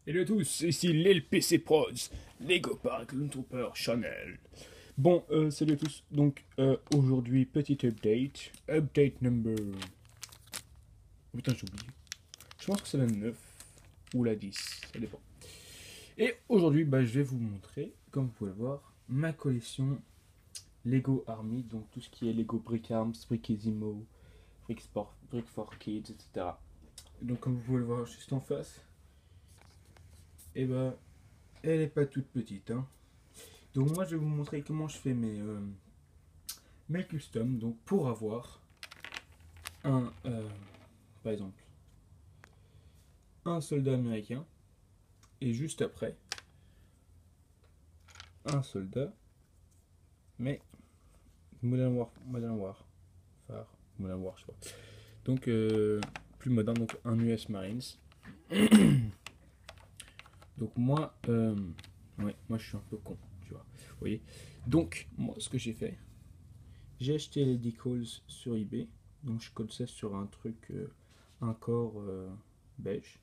Hello à tous, ici l'LPC Pros, Lego Park Trooper Channel. Bon, salut à tous. Donc, aujourd'hui, petite update. Update number. Putain, j'ai oublié. Je pense que c'est la 9 ou la 10, ça dépend. Et aujourd'hui, je vais vous montrer, comme vous pouvez le voir, ma collection Lego Army. Donc, tout ce qui est Lego Brick Arms, Brickissimo, Brick Sport, Brick for Kids, etc. Donc, comme vous pouvez le voir juste en face, et elle est pas toute petite, hein. Donc moi je vais vous montrer comment je fais mes customs. Donc pour avoir un, par exemple, un soldat américain et juste après un soldat, mais Modern War, je crois. Donc plus moderne, donc un US Marines. Donc moi, moi je suis un peu con, tu vois. Vous voyez. Donc moi ce que j'ai fait, j'ai acheté les decals sur eBay. Donc je colle ça sur un truc, un corps beige.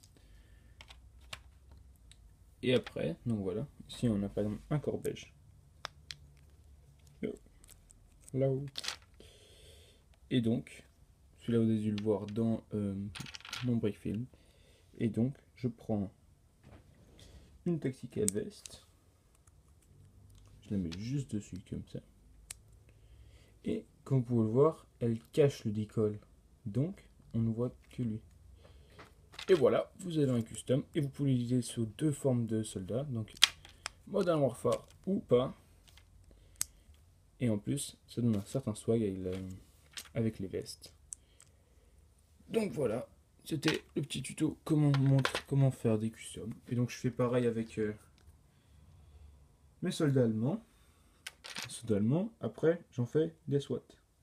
Et après, donc voilà, ici on a par exemple un corps beige. Là-haut. Et donc, celui-là vous avez dû le voir dans mon break film. Et donc, je prends une tactical vest. Je la mets juste dessus comme ça. Et comme vous pouvez le voir, elle cache le decal. Donc, on ne voit que lui. Et voilà, vous avez un custom. Et vous pouvez l'utiliser sous deux formes de soldats. Donc, Modern Warfare ou pas. Et en plus, ça donne un certain swag avec les vestes. Donc voilà, c'était le petit tuto comment faire des customs. Et donc je fais pareil avec mes soldats allemands. Après j'en fais des SWAT.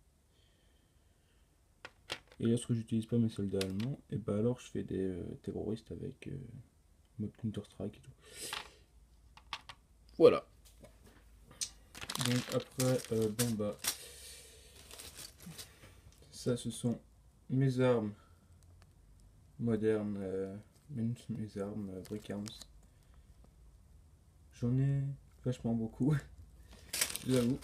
Et lorsque j'utilise pas mes soldats allemands, et alors je fais des terroristes avec mode Counter Strike et tout. Voilà. Donc après, ça ce sont mes armes modernes, mes armes Brick Arms. J'en ai vachement beaucoup, j'avoue.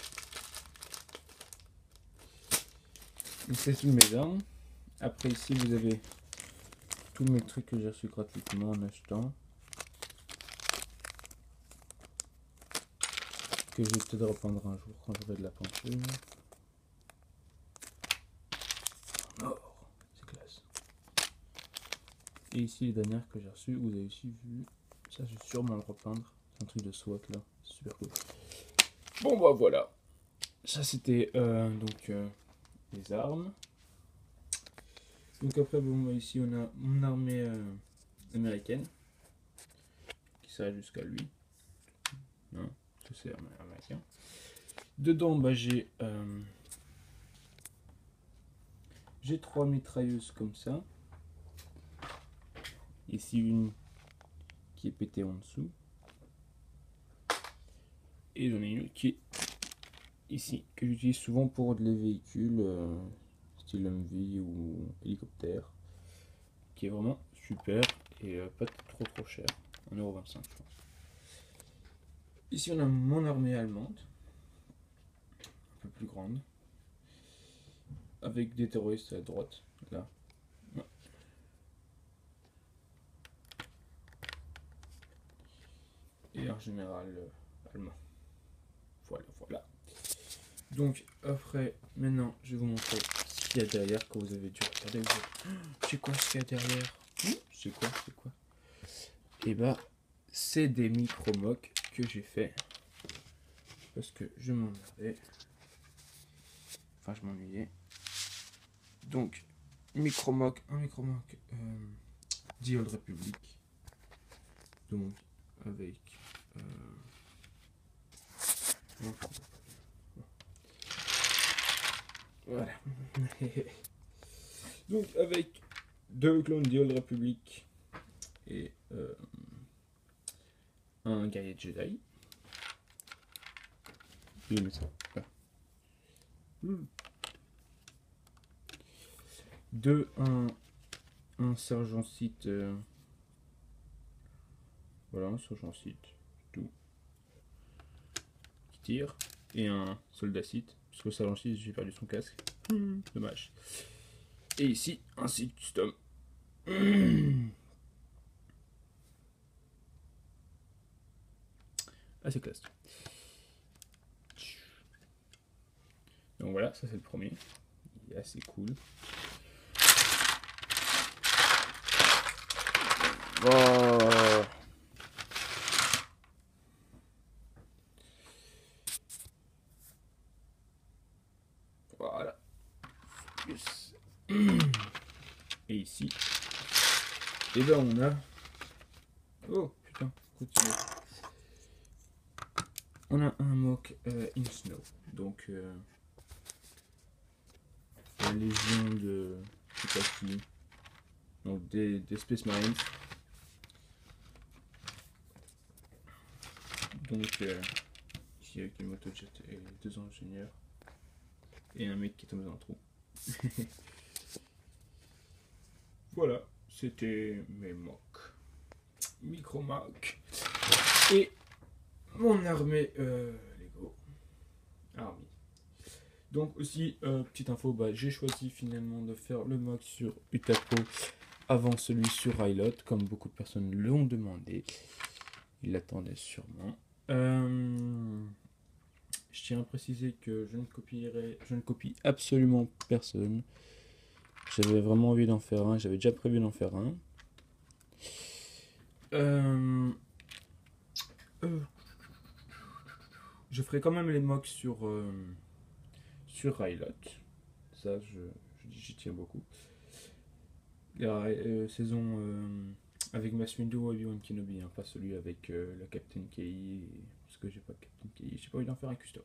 C'est toutes mes armes. Après ici vous avez tous mes trucs que j'ai reçus gratuitement en achetant. Que je vais peut-être reprendre un jour quand j'aurai de la peinture. Oh, c'est classe. Et ici les dernières que j'ai reçues, vous avez aussi vu. Ça je vais sûrement le repeindre. C'est un truc de SWAT là, c'est super cool. Bon voilà. Ça c'était les armes. Donc après ici on a mon armée américaine. Qui s'arrête jusqu'à lui. Non, ça c'est américain. Dedans j'ai trois mitrailleuses comme ça. Ici une qui est pétée en dessous. Et j'en ai une qui est ici, que j'utilise souvent pour les véhicules style MV ou hélicoptère. Qui est vraiment super et pas trop cher. 1,25€ je pense. Ici on a mon armée allemande. Un peu plus grande. Avec des terroristes à droite. Là. Ouais. Et un général allemand. Voilà. Donc après, maintenant, je vais vous montrer ce qu'il y a derrière que vous avez dû regarder. C'est quoi ce qu'il y a derrière? C'est quoi? Et c'est des micro-mocs que j'ai fait parce que je m'en avais. Enfin, je m'ennuyais. Donc, un micro-moc The Old Republic. Donc, avec. Voilà. Donc avec deux clones de Old Republic et un guerrier Jedi. Je vais mettre ça. Là. Un sergent Sith Voilà, sur j'en cite tout. Qui tire. Et un soldat cite. Parce que ça j'en cite, j'ai perdu son casque. Dommage. Et ici, un site custom. Assez classe. Donc voilà, ça c'est le premier. Il est assez cool. Oh. Voilà. Yes. Et ici, et ben on a... Oh putain, continue. On a un mock in snow. Donc la légion de... je sais pas qui. Donc des Space Marines. Donc ici avec une motojet et 2 ingénieurs. Et un mec qui est tombé dans le trou. Voilà, c'était mes mocks. Micro-mock. Et mon armée Lego. Army. Donc aussi, petite info, j'ai choisi finalement de faire le mock sur Utapo avant celui sur Hilot, comme beaucoup de personnes l'ont demandé. Ils l'attendaient sûrement. Je tiens à préciser que je ne copie absolument personne. J'avais vraiment envie d'en faire un, j'avais déjà prévu d'en faire un. Je ferai quand même les mocks sur Hilot. Ça, j'y tiens beaucoup. La saison avec Mace Windu ou Obi-Wan Kenobi, hein, pas celui avec la Captain Kei, parce que j'ai pas de Captain Kei, j'ai pas envie d'en faire un custom.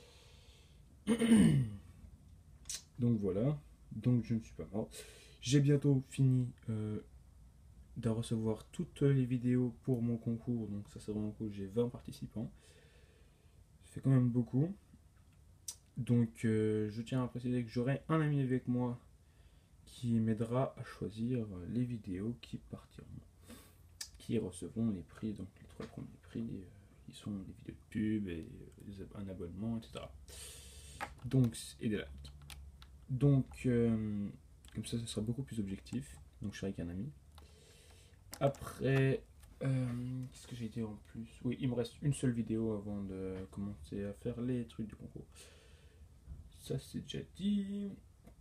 Donc voilà, donc je ne suis pas mort. J'ai bientôt fini de recevoir toutes les vidéos pour mon concours, donc ça c'est vraiment cool, j'ai 20 participants. Ça fait quand même beaucoup. Donc je tiens à préciser que j'aurai un ami avec moi qui m'aidera à choisir les vidéos qui partiront, qui recevront les prix, donc les 3 premiers prix, qui sont des vidéos de pub et un abonnement, etc. Donc, et des likes. Donc, comme ça sera beaucoup plus objectif. Donc, je serai avec un ami. Après, qu'est-ce que j'ai dit en plus? Oui, il me reste une seule vidéo avant de commencer à faire les trucs du concours. Ça, c'est déjà dit.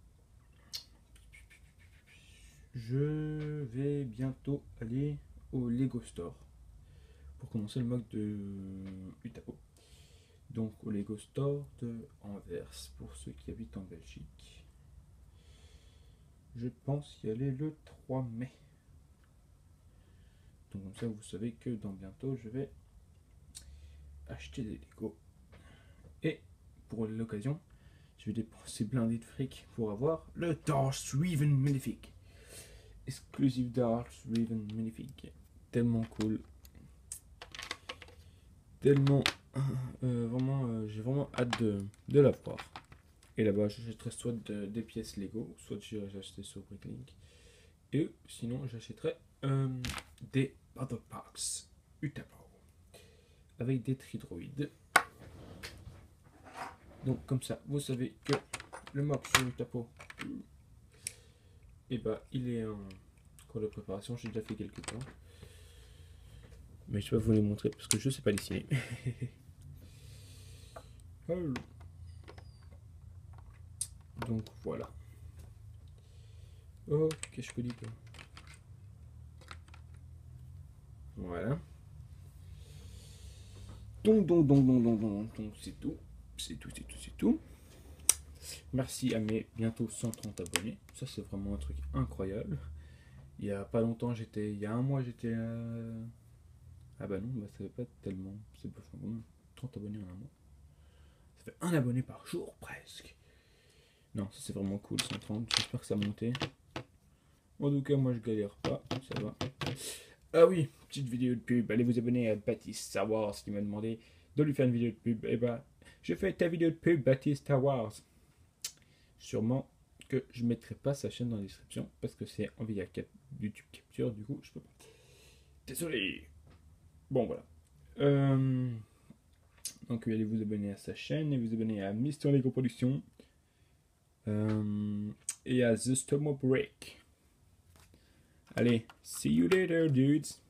Je vais bientôt aller au Lego Store pour commencer le mock de Utapo. Donc au Lego Store de Anvers pour ceux qui habitent en Belgique. Je pense y aller le 3 mai. Donc comme ça vous savez que dans bientôt je vais acheter des Lego. Et pour l'occasion, je vais dépenser blindé de fric pour avoir le Darth Revan Magnifique. Exclusive Darth Revan Magnifique. Tellement cool. Tellement... vraiment, j'ai vraiment hâte de la voir. Et là-bas, j'achèterai soit des pièces Lego, soit j'irai acheter sur Bricklink. Et sinon, j'achèterai des Battle Packs Utapo avec des tridroïdes. Donc, comme ça, vous savez que le mock sur Utapo, et il est en cours de préparation. J'ai déjà fait quelques temps, mais je vais pas vous les montrer parce que je sais pas dessiner. Donc voilà. Oh, qu'est-ce que je peux dire? Voilà. Donc, c'est tout. C'est tout. Merci à mes bientôt 130 abonnés. Ça, c'est vraiment un truc incroyable. Il y a pas longtemps, il y a un mois, j'étais ah bah non, ça fait pas tellement. C'est pas bon, 30 abonnés en un mois. Ça fait un abonné par jour, presque. Non, ça c'est vraiment cool, 130. J'espère que ça a monté. En tout cas, moi je galère pas, ça va. Ah oui, petite vidéo de pub. Allez vous abonner à Baptiste Star Wars qui m'a demandé de lui faire une vidéo de pub. Et j'ai fait ta vidéo de pub, Baptiste Star Wars. Sûrement que je ne mettrai pas sa chaîne dans la description parce que c'est en via YouTube Capture, du coup je peux pas. Désolé. Bon, voilà. Donc, allez vous abonner à sa chaîne et vous abonner à Mister Lego Productions et à The Stomo Break. Allez, see you later, dudes!